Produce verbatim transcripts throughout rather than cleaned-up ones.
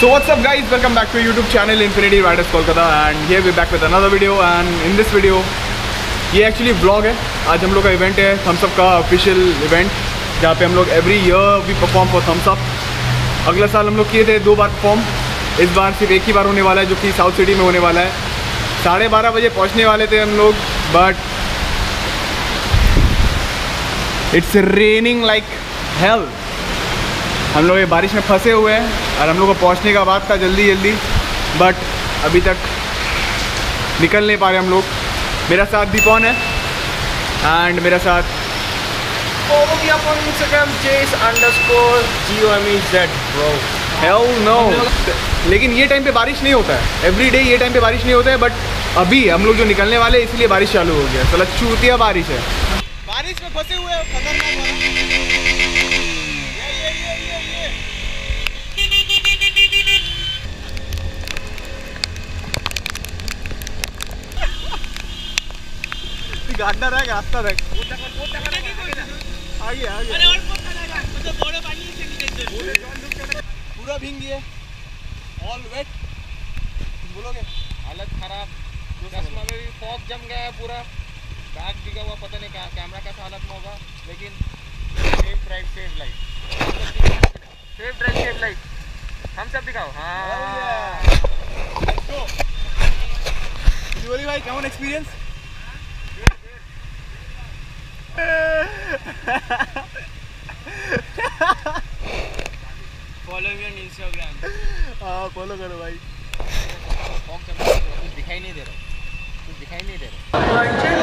So what's up guys, welcome back to YouTube channel Infinity Riderzz Kolkata and here we're back with another video and in this video ये actually vlog है। आज हम लोग का event है Thums Up का official event, जहाँ पे हम लोग एवरी ईयर भी परफॉर्म फॉर थम्सअप। अगला साल हम लोग किए थे दो बार परफॉर्म, इस बार सिर्फ एक ही बार होने वाला है जो कि साउथ सिटी में होने वाला है। साढ़े बारह बजे पहुँचने वाले थे हम लोग, but it's raining like hell. हम लोग ये बारिश में फंसे हुए हैं और हम लोग को पहुंचने का बात था जल्दी जल्दी, बट अभी तक निकल नहीं पा रहे हम लोग। मेरा साथ दीपन है एंड मेरा साथ follow me up on Instagram chase underscore G O M E Z bro. Hell no. लेकिन ये टाइम पे बारिश नहीं होता है, एवरी डे ये टाइम पे बारिश नहीं होता है, बट अभी हम लोग जो निकलने वाले हैं इसलिए बारिश चालू हो गया। चलो चूतिया बारिश है, बारिश में फंसे हुए हैं, खतरनाक वाला। गाड़ना रहा रास्ता रख आगे आगे अरे और मतलब बड़ा पानी से नीचे पूरा भीग गया, ऑल वेट। बोलोगे हालत खराब, चश्मा में भी फॉग जम गया है पूरा, बैग भीगा हुआ, पता नहीं क्या कैमरा कैसा हालत में होगा। लेकिन safe drive safe life, safe drive safe life. हम सब दिखाओ। हाँ लेट्स गो। बोली भाई केमन experience? Follow me on Instagram. हाँ फॉलो करो भाई। कुछ दिखाई नहीं दे रहा, कुछ दिखाई नहीं दे रहा।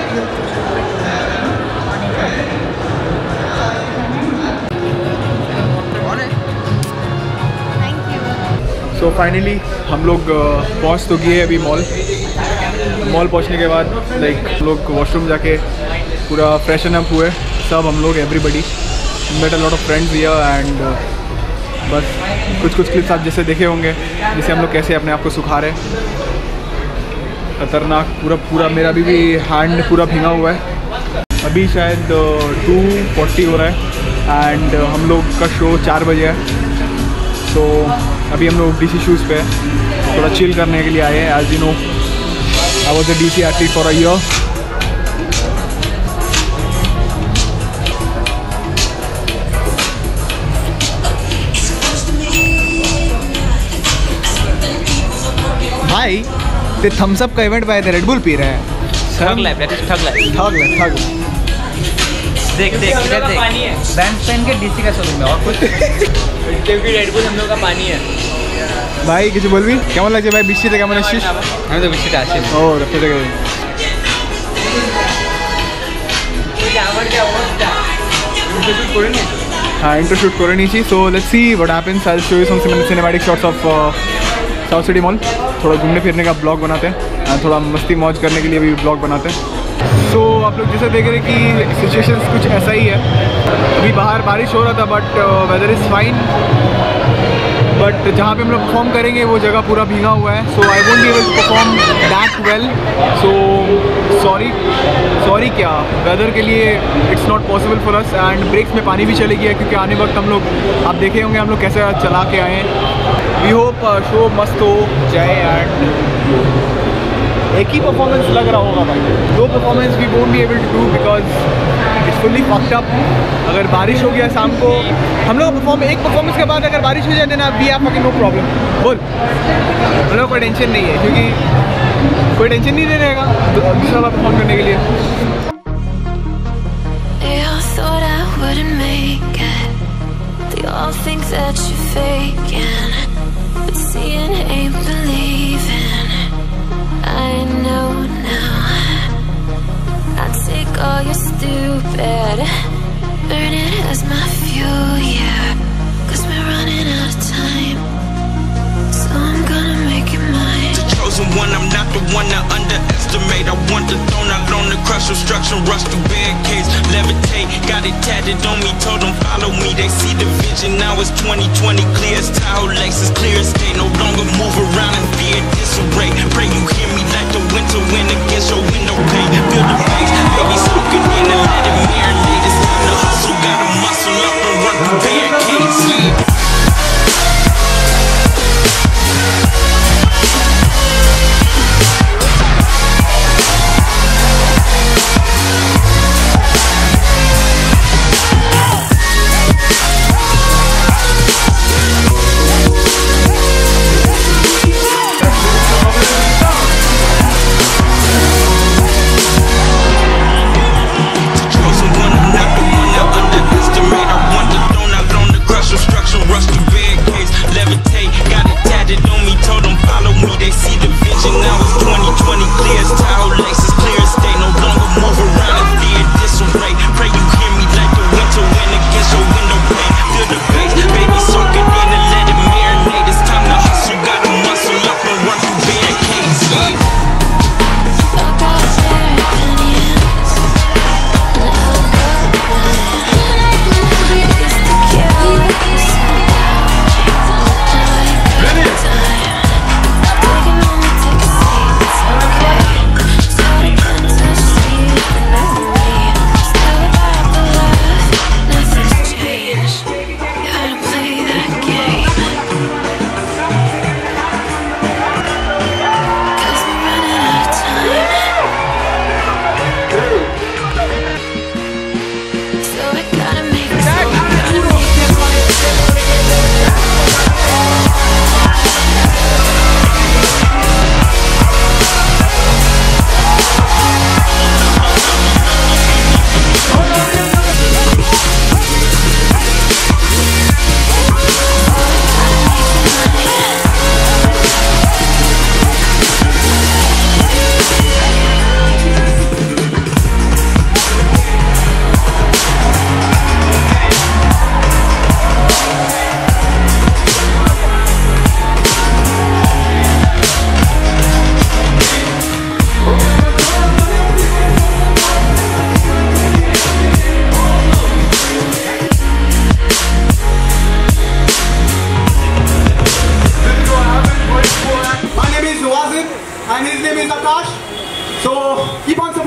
सो फाइनली हम लोग पहुँच तो गए अभी मॉल। मॉल पहुँचने के बाद लाइक हम लोग वॉशरूम जाके पूरा फ्रेशन अप हुए सब हम लोग, everybody met a lot of friends here and बस कुछ कुछ क्लिप्स आप जैसे देखे होंगे, जैसे हम लोग कैसे अपने आप को सुखा रहे हैं। खतरनाक पूरा पूरा मेरा भी, भी हैंड पूरा भीगा हुआ है। अभी शायद टू फोर्टी हो रहा है एंड हम लोग का शो चार बजे है। तो अभी हम लोग डीसी शूज़ पे थोड़ा चिल करने के लिए आए हैं। As you know I was a DC athlete for a year. भाई ते थम्सअप का इवेंट पाए थे, रेड बुल पी रहे हैं। Thug life that is thug life, thug ले ठग। देख देख इधर देख, पानी है बैंड पेन के डीसी का शोरूम है और कुछ क्योंकि रेड बुल हम लोग का पानी है। भाई কিছু বলবি? কেমন লাগছে ভাই বৃষ্টিতে? কেমন আসছিস? আমি তো বৃষ্টিতে আসি ও রাখতে গেল। ওই আমার কি অবস্থা, ইন্টারভিউ করে নি? हाँ इंटरशूट করে নিয়েছি। So let's see what happens. I will show you some cinematic shots of South City Mall. थोड़ा घूमने फिरने का ब्लॉग बनाते हैं, थोड़ा मस्ती मौज करने के लिए भी ब्लॉग बनाते हैं। सो so, आप लोग जैसे देख रहे हैं कि सिचुएशन कुछ ऐसा ही है। अभी बाहर बारिश हो रहा था but weather is fine, but जहाँ पे हम लोग परफॉर्म करेंगे वो जगह पूरा भीगा हुआ है। So I won't be able to perform that well. So sorry sorry क्या, वेदर के लिए it's not possible for us. And breaks में पानी भी चले गया क्योंकि आने वक्त हम लोग, आप देखे होंगे हम लोग कैसे चला के आए हैं। वी होप शो मस्त हो जाए एंड एक ही परफॉर्मेंस लग रहा होगा भाई, दो performance we won't be able to do because it's fully fucked up. अगर बारिश हो गया शाम को, हम लोग परफॉर्म एक परफॉर्मेंस के बाद अगर बारिश हो जाए ना, we have fucking no problem. बोल, हम लोग कोई टेंशन नहीं है क्योंकि कोई टेंशन नहीं दे रहेगा दूसरा बार परफॉर्म करने के लिए। I know now, I'll take all your stupid, burn it as my fuel, yeah, cause we're running out of time, so I'm gonna make it mine. The chosen one, I'm not the one to underestimate. I want the throne, I learned to crush obstruction, rush through barricades, levitate, got it tatted on me, told them follow me, they see the vision, now it's twenty twenty, clear as Tahoe laces, clear as day, no longer move around in fear, disarray, pray you hear me like the winter wind against your window pane, feel the bass, baby soaking in and let it marinate, it's time to hustle, gotta muscle up and run through barricades, yeah.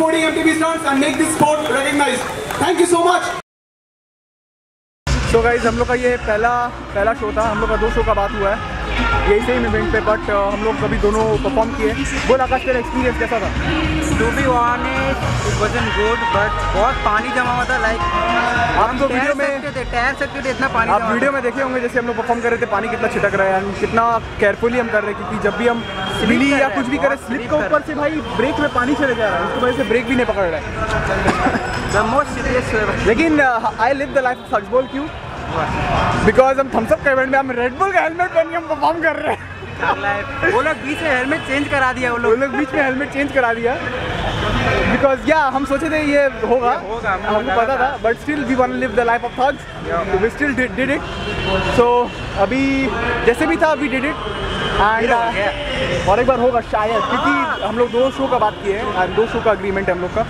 supporting M T B Stunts and make this sport recognized. Thank you so much. So guys, हम लोग का ये पहला पहला show था. हम लोग का दो शो का बात हुआ है यही सेम इवेंट पे, बट uh, हम लोग कभी दोनों परफॉर्म किए. बोल आकाश, तेरा एक्सपीरियंस कैसा था? To be honest it wasn't good, but बहुत पानी जमा हुआ था. लाइक आप तो वीडियो में तैर सकते थे, इतना पानी. आप वीडियो में देखे होंगे जैसे हम लोग परफॉर्म कर रहे थे, पानी कितना छिटक रहा है एंड कितना केयरफुली हम कर रहे हैं, क्योंकि जब भी हम स्लिप या कुछ भी करें, स्लिप के ऊपर से भाई ब्रेक में पानी चले जा रहा है, उसकी वजह से ब्रेक भी नहीं पकड़ रहा है. The most serious. लेकिन I live the life of thugs. बोल क्यों? बिकॉज हम थम्सअप का इवेंट में हम रेड बुल का हेलमेट पहन के हम परफॉर्म कर रहे हैं. वो लोग बीच में हेलमेट चेंज करा दिया. वो लोग वो लोग बीच में हेलमेट चेंज करा दिया बिकॉज या हम सोचे थे ये होगा, हमको पता था, but still we want to live the life of thugs. We still did it. So अभी जैसे भी था वी डिड इट एंड और एक बार होगा शायद, क्योंकि हम लोग दो शो का बात किए हैं एंड दो शो का अग्रीमेंट है हम लोग का.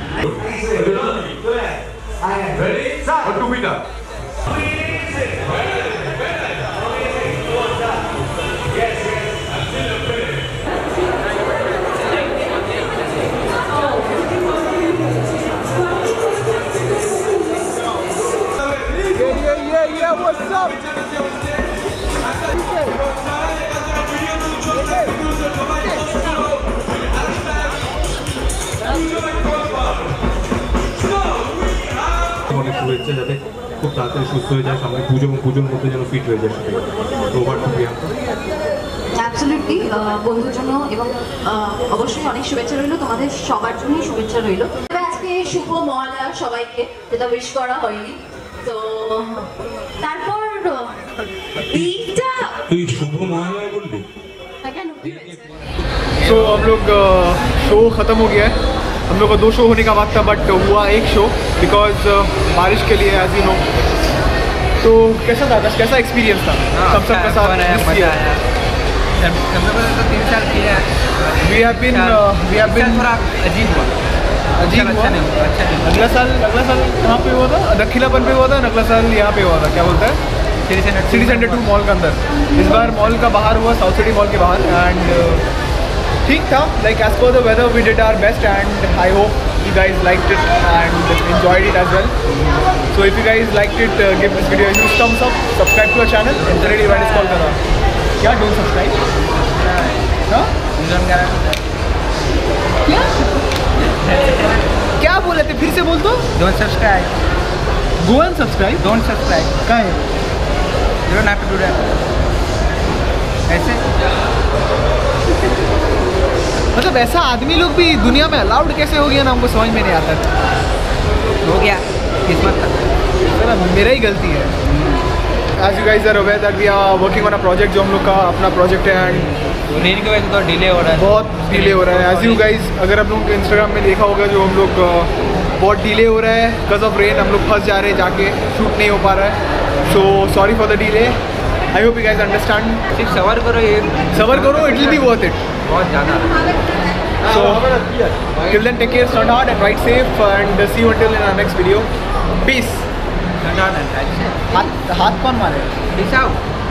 What's up? অনেক শুভেচ্ছা, যাতে খুব তাড়াতাড়ি সুস্থ হয়ে যায়, সামনে পুজো এবং পুজোর মধ্যে যেন ফিট হয়ে যায়. তো ওভার টু প্রিয়াঙ্কা. অ্যাবসলিউটলি বন্ধুর জন্য এবং অবশ্যই অনেক শুভেচ্ছা রইল, তোমাদের সবার জন্যই শুভেচ্ছা রইল. আজকে শুভ মহালয়া সবাইকে, যেটা উইশ করা হয়নি. তো তারপর এইটা তুই শুভ মহালয়া বলবি? सो हम लोग शो ख़त्म हो गया है. हम लोग का दो शो होने का वक्त था, बट हुआ एक शो बिकॉज बारिश के लिए एज यू नो. तो कैसा था आकाश, कैसा एक्सपीरियंस था सब सबके साथ? तीन साल किया. We have been we have been थोड़ा अजीब हुआ. अजीब हुआ. अगला साल अगला साल कहाँ पे हुआ था? दखिलापन पे हुआ था. अगला साल यहाँ पे हुआ था, क्या बोलता है, सिटी सेंटर टू मॉल के अंदर. इस बार मॉल का बाहर हुआ, साउथ सिटी मॉल के बाहर. एंड ठीक था, like as per the weather we did our best and I hope you guys liked it and enjoyed it as well. So if you guys liked it, uh, give this video a huge thumbs up, subscribe to our channel, and Riderzz Kolkata. क्या don't subscribe? हाँ? क्या? क्या बोले थे, फिर से बोल दो. Don't subscribe. Go and subscribe. Don't subscribe. क्या है? You don't have to do that. ऐसे मतलब ऐसा आदमी लोग भी दुनिया में अलाउड कैसे हो गया ना, हमको समझ में नहीं आता. हो गया किस्मत का. सर मेरा ही गलती है. As you guys are aware that we are working on a project, जो हम लोग का अपना प्रोजेक्ट है एंड रेन की वजह से तो डिले हो रहा है. बहुत डिले हो रहा है. As you guys अगर आप लोगों को इंस्टाग्राम में देखा होगा, जो हम लोग बहुत डिले हो रहा है बिकॉज ऑफ रेन. हम लोग फंस जा रहे हैं, जाके शूट नहीं हो पा रहा है. So sorry for the delay. I hope you guys understand. सिर्फ सबर करो, ये सबर करो, it will be worth it. बहुत ज़्यादा. So till then, take care, stand hard and ride safe, and see you until in our next video. Peace. Stand hard and ride safe. हाथ हाथ कौन मारे? Peace out.